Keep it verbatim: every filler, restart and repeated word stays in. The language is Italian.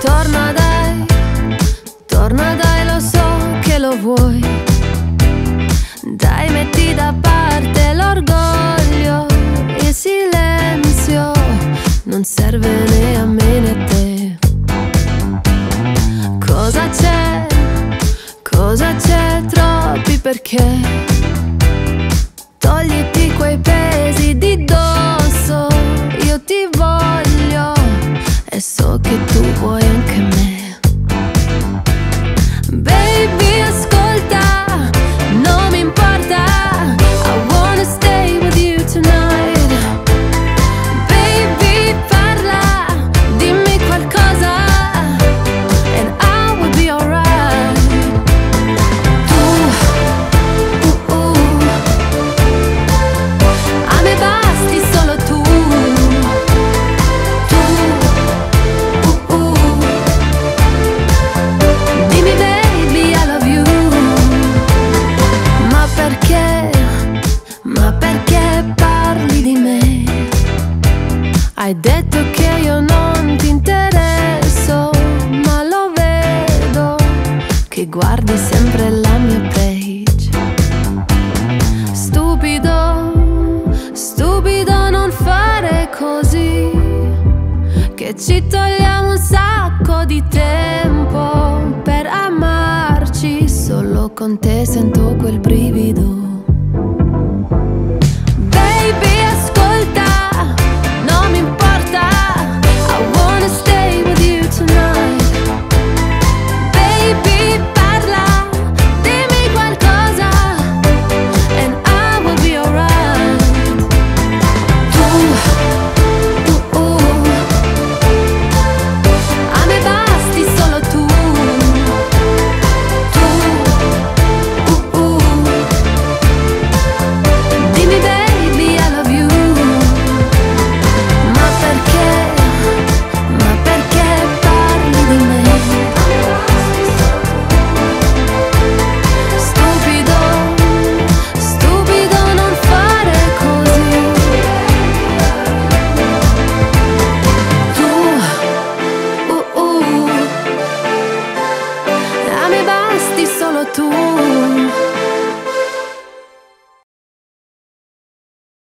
Torna dai, torna dai, lo so che lo vuoi. Dai, metti da parte l'orgoglio, il silenzio non serve né a me né a te. Cosa c'è, cosa c'è, troppi perché. Togliti quei pesi di dosso, io ti voglio e so che tu vuoi anche me. Baby, ascolta, non mi importa, I wanna stay with you tonight. Baby, parla, dimmi qualcosa and I will be alright. Tu, uh, uh, a me basti solo tu. Tu, uh, uh, dimmi baby I love you. Ma perché, ma perché parli di me? Hai detto che io non ti interesso, ma lo vedo che guardi sempre la mia page. Stupido, stupido non fare così, che ci togliamo un sacco di tempo per amarci. Solo con te sento quel brivido.